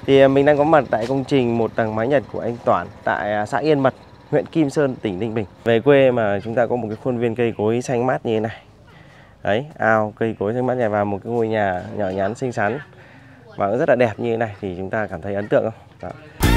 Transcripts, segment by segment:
Thì mình đang có mặt tại công trình một tầng mái Nhật của anh Toản tại xã Yên Mật, huyện Kim Sơn, tỉnh Ninh Bình. Về quê mà chúng ta có một cái khuôn viên cây cối xanh mát như thế này. Đấy, ao cây cối xanh mát này và một cái ngôi nhà nhỏ nhắn xinh xắn và cũng rất là đẹp như thế này thì chúng ta cảm thấy ấn tượng không? Đó.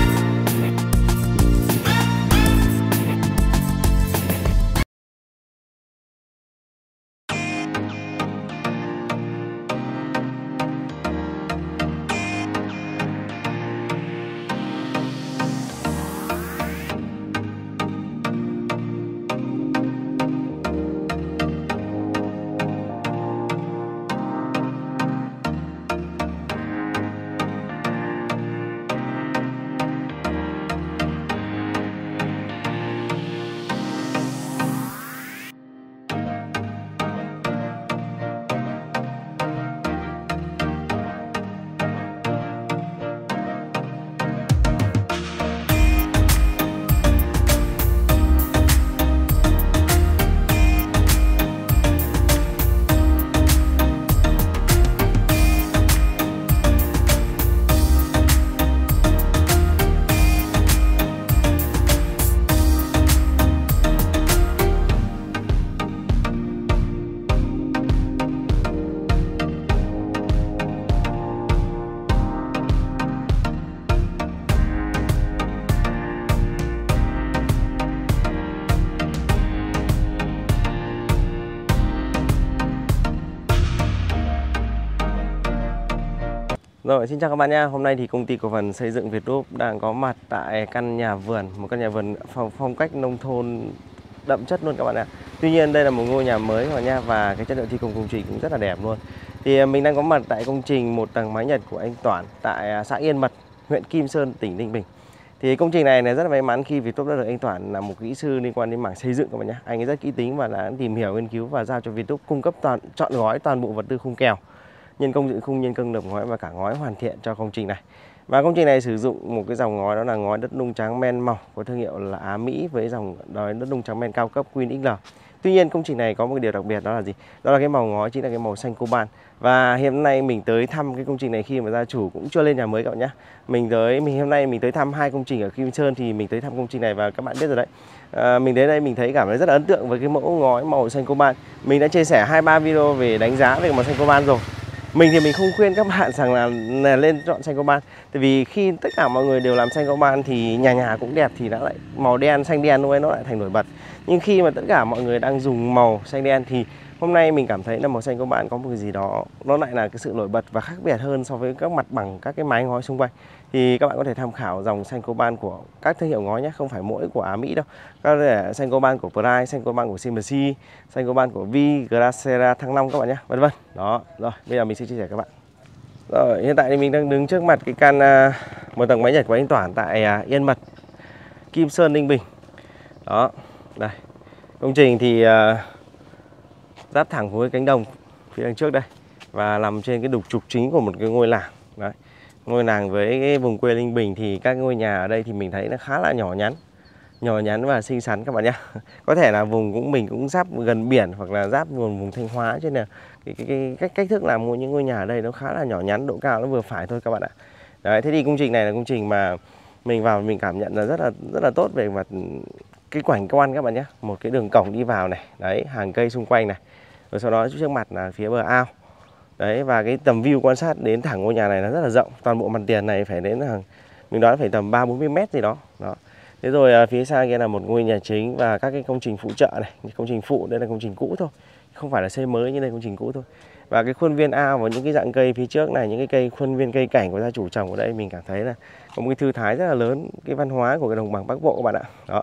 Rồi, xin chào các bạn nha. Hôm nay thì công ty cổ phần xây dựng Việt Group đang có mặt tại căn nhà vườn, một căn nhà vườn phong cách nông thôn đậm chất luôn các bạn ạ. Tuy nhiên đây là một ngôi nhà mới rồi nha, và cái chất lượng thi công công trình cũng rất là đẹp luôn. Thì mình đang có mặt tại công trình một tầng mái Nhật của anh Toản tại xã Yên Mật, huyện Kim Sơn, tỉnh Ninh Bình. Thì công trình này rất là may mắn khi Việt Group đã được anh Toản là một kỹ sư liên quan đến mảng xây dựng các bạn nhé. Anh ấy rất kỹ tính và đã tìm hiểu, nghiên cứu và giao cho Việt Group cung cấp trọn gói toàn bộ vật tư khung kèo, nhân công dựng khung, nhân công lợp ngói và cả ngói hoàn thiện cho công trình này. Và công trình này sử dụng một cái dòng ngói, đó là ngói đất nung trắng men màu có thương hiệu là Á Mỹ với dòng đất nung trắng men cao cấp Queen XL. Tuy nhiên công trình này có một cái điều đặc biệt, đó là gì? Đó là cái màu ngói chính là cái màu xanh coban. Và hiện nay mình tới thăm cái công trình này khi mà gia chủ cũng chưa lên nhà mới các bạn nhé. Hôm nay mình tới thăm hai công trình ở Kim Sơn, thì mình tới thăm công trình này và các bạn biết rồi đấy. Mình đến đây mình thấy cảm thấy rất là ấn tượng với cái mẫu ngói màu xanh coban. Mình đã chia sẻ 2-3 video về đánh giá về màu xanh coban rồi. Mình thì mình không khuyên các bạn rằng là lên chọn xanh coban. Tại vì khi tất cả mọi người đều làm xanh coban thì nhà nhà cũng đẹp thì nó lại màu đen, xanh đen lúc ấy nó lại thành nổi bật. Nhưng khi mà tất cả mọi người đang dùng màu xanh đen thì hôm nay mình cảm thấy là màu xanh coban có một cái gì đó nó lại là cái sự nổi bật và khác biệt hơn so với các mặt bằng, các cái mái ngói xung quanh. Thì các bạn có thể tham khảo dòng xanh coban của các thương hiệu ngói nhé, không phải mỗi của Á Mỹ đâu. Các thể xanh coban của Pride, xanh coban của CMC, xanh coban của Vi, Gracera, Thăng Long các bạn nhé, vân vân. Đó, rồi bây giờ mình sẽ chia sẻ các bạn. Rồi, hiện tại thì mình đang đứng trước mặt cái căn một tầng mái Nhật của anh Toản tại Yên Mật, Kim Sơn, Ninh Bình. Đó, đây. Công trình thì giáp thẳng với cánh đồng phía đằng trước đây và nằm trên cái trục chính của một cái ngôi làng. Đấy. Ngôi làng với cái vùng quê Ninh Bình thì các ngôi nhà ở đây thì mình thấy nó khá là nhỏ nhắn và xinh xắn các bạn nhé. Có thể là mình cũng giáp gần biển hoặc là giáp vùng Thanh Hóa, cho nên là cách thức làm những ngôi nhà ở đây nó khá là nhỏ nhắn, độ cao nó vừa phải thôi các bạn ạ. Đấy, thế thì công trình này là công trình mà mình vào mình cảm nhận là rất là tốt về mặt cái cảnh quan các bạn nhé. Một cái đường cổng đi vào này, đấy, hàng cây xung quanh này, rồi sau đó trước mặt là phía bờ ao. Đấy, và cái tầm view quan sát đến thẳng ngôi nhà này nó rất là rộng. Toàn bộ mặt tiền này phải đến mình đoán phải tầm 30-40 mét gì đó. Đó. Thế rồi phía xa kia là một ngôi nhà chính và các cái công trình phụ trợ này. Công trình phụ đây là công trình cũ thôi, không phải là xây mới, nhưng đây là công trình cũ thôi. Và cái khuôn viên ao và những cái dạng cây phía trước này, những cái cây khuôn viên cây cảnh của gia chủ trồng ở đây, mình cảm thấy là có một cái thư thái rất là lớn, cái văn hóa của cái đồng bằng Bắc Bộ các bạn ạ. Đó.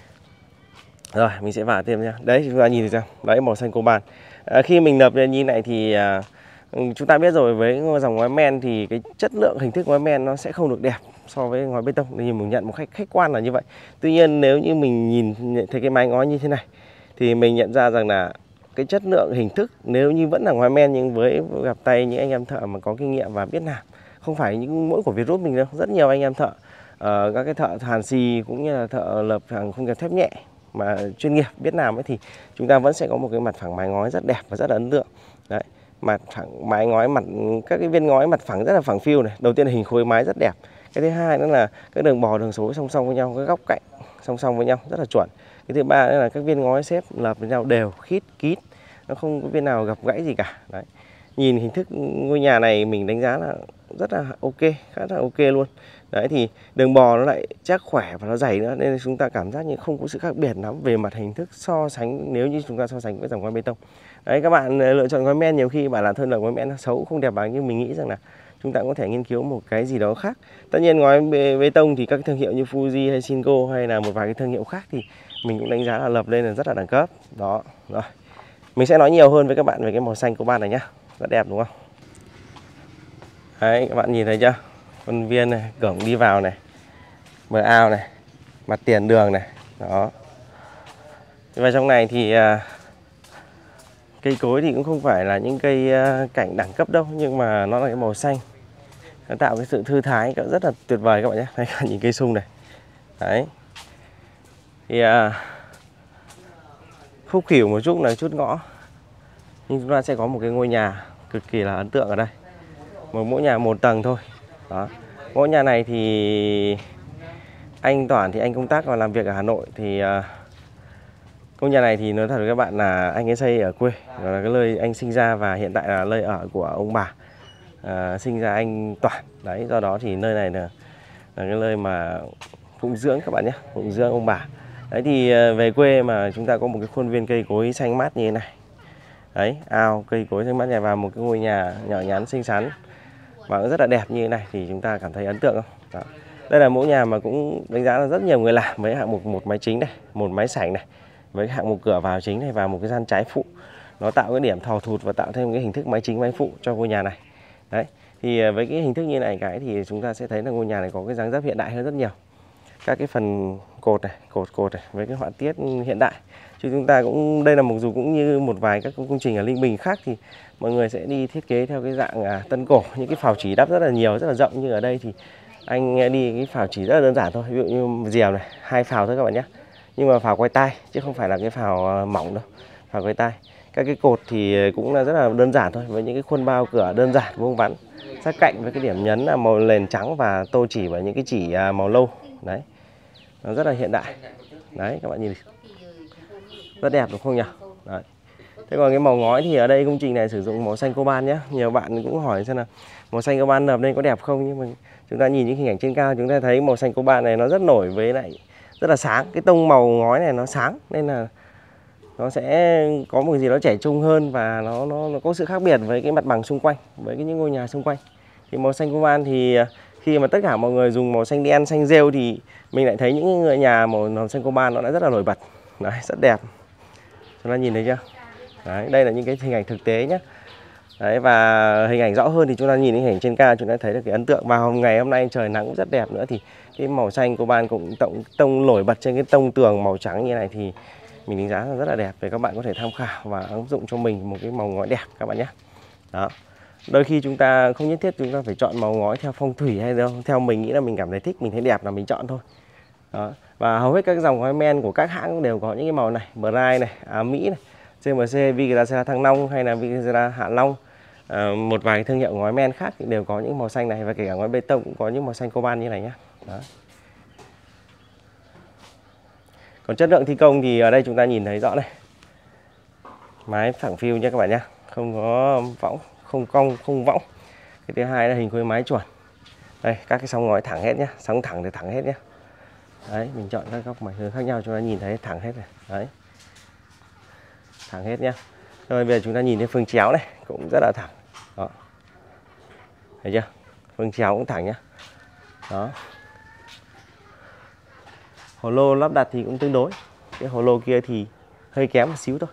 Rồi mình sẽ vào thêm nha. Đấy, chúng ta nhìn thấy sao? Đấy, màu xanh coban. Khi mình nộp lên như này thì chúng ta biết rồi, với dòng ngói men thì cái chất lượng hình thức ngói men nó sẽ không được đẹp so với ngói bê tông. Nên mình nhận một khách quan là như vậy. Tuy nhiên nếu như mình nhìn thấy cái mái ngói như thế này thì mình nhận ra rằng là cái chất lượng hình thức nếu như vẫn là ngói men, nhưng với gặp tay những anh em thợ mà có kinh nghiệm và biết làm, không phải những mỗi của Việt Group mình đâu, rất nhiều anh em thợ, các cái thợ hàn xì cũng như là thợ lợp hàng không kèm thép nhẹ mà chuyên nghiệp biết làm ấy, thì chúng ta vẫn sẽ có một cái mặt phẳng mái ngói rất đẹp và rất là ấn tượng. Đấy, mặt phẳng mái ngói, các cái viên ngói mặt phẳng rất là phẳng phiu này. Đầu tiên là hình khối mái rất đẹp, Cái thứ hai nữa là các đường bò đường xối song song với nhau, các góc cạnh song song với nhau rất là chuẩn. Cái thứ ba nữa là các viên ngói xếp lợp với nhau đều khít kín, nó không có viên nào gập gãy gì cả. Đấy. Nhìn hình thức ngôi nhà này mình đánh giá là rất là ok, khá là ok luôn. Đấy thì đường bò nó lại chắc khỏe và nó dày nữa, nên chúng ta cảm giác như không có sự khác biệt lắm về mặt hình thức so sánh nếu như chúng ta so sánh với dòng ngói bê tông. Đấy, các bạn lựa chọn ngói men nhiều khi bảo là thôi là ngói men nó xấu không đẹp bằng, nhưng mình nghĩ rằng là chúng ta có thể nghiên cứu một cái gì đó khác. Tất nhiên ngói bê tông thì các cái thương hiệu như Fuji hay Sinco hay là một vài cái thương hiệu khác thì mình cũng đánh giá là lập lên là rất là đẳng cấp. Đó, rồi. Mình sẽ nói nhiều hơn với các bạn về cái màu xanh coban này nhá. Rất đẹp đúng không? Đấy, các bạn nhìn thấy chưa? Khuôn viên này, cổng đi vào này, bờ ao này, mặt tiền đường này. Đó. Và trong này thì cây cối thì cũng không phải là những cây cảnh đẳng cấp đâu, nhưng mà nó là cái màu xanh, nó tạo cái sự thư thái rất là tuyệt vời các bạn nhé. Đây, các bạn nhìn cây sung này. Đấy. Thì khúc khỉu một chút là chút ngõ, nhưng chúng ta sẽ có một cái ngôi nhà cực kỳ là ấn tượng ở đây. Mỗi nhà một tầng thôi. Đó. Ngôi nhà này thì anh Toản thì anh công tác và làm việc ở Hà Nội, thì ngôi nhà này thì nói thật với các bạn là anh ấy xây ở quê, đó là cái nơi anh sinh ra và hiện tại là nơi ở của ông bà sinh ra anh Toản. Đấy, do đó thì nơi này là cái nơi mà phụng dưỡng các bạn nhé, phụng dưỡng ông bà. Đấy thì về quê mà chúng ta có một cái khuôn viên cây cối xanh mát như thế này. Đấy, ao cây cối xanh mát này và một cái ngôi nhà nhỏ nhắn xinh xắn và cũng rất là đẹp như thế này thì chúng ta cảm thấy ấn tượng không? Đó. Đây là mẫu nhà mà cũng đánh giá là rất nhiều người làm, với hạng mục một máy chính này, một máy sảnh này, với hạng mục cửa vào chính này và một cái gian trái phụ. Nó tạo cái điểm thò thụt và tạo thêm cái hình thức máy chính máy phụ cho ngôi nhà này. Đấy, thì với cái hình thức như này thì chúng ta sẽ thấy là ngôi nhà này có cái dáng dấp hiện đại hơn rất nhiều. Các cái phần cột này, cột này với cái họa tiết hiện đại. Chứ chúng ta cũng đây là mặc dù cũng như một vài các công trình ở Linh Bình khác thì mọi người sẽ đi thiết kế theo cái dạng tân cổ, những cái phào chỉ đắp rất là nhiều, rất là rộng, như ở đây thì anh đi cái phào chỉ rất là đơn giản thôi, ví dụ như rìu này, 2 phào thôi các bạn nhé. Nhưng mà phào quay tay chứ không phải là cái phào mỏng đâu, phào quay tay. Các cái cột thì cũng là rất là đơn giản thôi, với những cái khuôn bao cửa đơn giản vuông vắn, sát cạnh với cái điểm nhấn là màu nền trắng và tô chỉ bởi những cái chỉ màu nâu. Đấy, nó rất là hiện đại. Đấy, các bạn nhìn rất đẹp đúng không nhỉ? Đấy. Thế còn cái màu ngói thì ở đây công trình này sử dụng màu xanh coban nhé. Nhiều bạn cũng hỏi xem là màu xanh coban nợp lên có đẹp không, nhưng mà chúng ta nhìn những hình ảnh trên cao chúng ta thấy màu xanh coban này nó rất nổi, với lại rất là sáng. Cái tông màu ngói này nó sáng nên là nó sẽ có một cái gì đó trẻ trung hơn và nó có sự khác biệt với cái mặt bằng xung quanh, với những ngôi nhà xung quanh. Thì màu xanh coban thì khi mà tất cả mọi người dùng màu xanh đen, xanh rêu thì mình lại thấy những ngôi nhà màu xanh coban nó đã rất là nổi bật. Đấy, rất đẹp. Chúng ta nhìn thấy chưa? Đấy, đây là những cái hình ảnh thực tế nhé. Đấy, và hình ảnh rõ hơn thì chúng ta nhìn hình ảnh trên cao chúng ta thấy được cái ấn tượng. Và ngày hôm nay trời nắng cũng rất đẹp nữa thì cái màu xanh coban cũng tông nổi bật trên cái tông tường màu trắng như này thì mình đánh giá là rất là đẹp, để các bạn có thể tham khảo và ứng dụng cho mình một cái màu ngói đẹp các bạn nhé. Đó. Đôi khi chúng ta không nhất thiết chúng ta phải chọn màu ngói theo phong thủy hay đâu, theo mình nghĩ là mình cảm thấy thích, mình thấy đẹp là mình chọn thôi. Đó. Và hầu hết các dòng ngói men của các hãng đều có những cái màu này, Bright này, Á Mỹ này, CMC, Vigracera Thăng Long hay là Vigracera Hạ Long, một vài thương hiệu ngói men khác thì đều có những màu xanh này, và kể cả ngói bê tông cũng có những màu xanh coban như này nhé. Đó. Còn chất lượng thi công thì ở đây chúng ta nhìn thấy rõ này, mái phẳng phiu nha các bạn nhé, không có võng, không cong, không võng. Cái thứ hai là hình khối mái chuẩn. Đây, các cái sóng ngói thẳng hết nhé, sóng thẳng thì thẳng hết nhé. Đấy, mình chọn các góc mảnh hướng khác nhau chúng ta nhìn thấy thẳng hết này. Đấy, thẳng hết nhá. Rồi bây giờ chúng ta nhìn thấy phương chéo này cũng rất là thẳng. Đó, thấy chưa? Phương chéo cũng thẳng nhá. Đó. Hồ lô lắp đặt thì cũng tương đối. Cái hồ lô kia thì hơi kém một xíu thôi.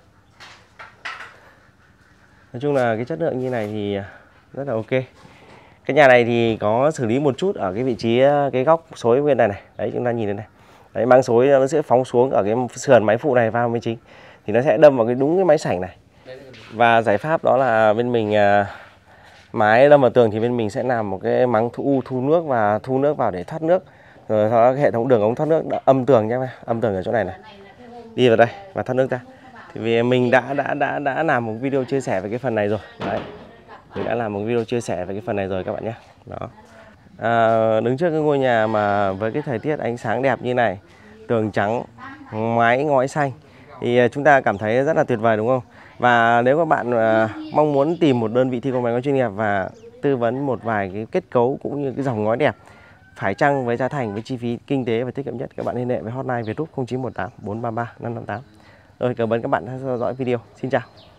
Nói chung là cái chất lượng như này thì rất là ok. Cái nhà này thì có xử lý một chút ở cái vị trí cái góc xối bên này này. Đấy, chúng ta nhìn đây này. Đấy, mang xối nó sẽ phóng xuống ở cái sườn máy phụ này vào bên chính. Thì nó sẽ đâm vào đúng cái máy sảnh này. Và giải pháp đó là bên mình mái đâm vào tường thì bên mình sẽ làm một cái mắng thu nước và thu nước vào để thoát nước. Rồi sau đó cái hệ thống đường ống thoát nước âm tường nhé, âm tường ở chỗ này này. Đi vào đây và thoát nước ra. Thì vì mình đã làm một video chia sẻ về cái phần này rồi. Đấy. Mình đã làm một video chia sẻ về cái phần này rồi các bạn nhé. Đó. Đứng trước cái ngôi nhà mà với cái thời tiết ánh sáng đẹp như này, tường trắng, mái ngói xanh thì chúng ta cảm thấy rất là tuyệt vời đúng không? Và nếu các bạn mong muốn tìm một đơn vị thi công mái ngói chuyên nghiệp và tư vấn một vài cái kết cấu cũng như cái dòng ngói đẹp, phải chăng với giá thành, với chi phí kinh tế và tiết kiệm nhất, các bạn liên hệ với hotline Vietgroup 0918 433 558. Rồi, cảm ơn các bạn đã theo dõi video. Xin chào.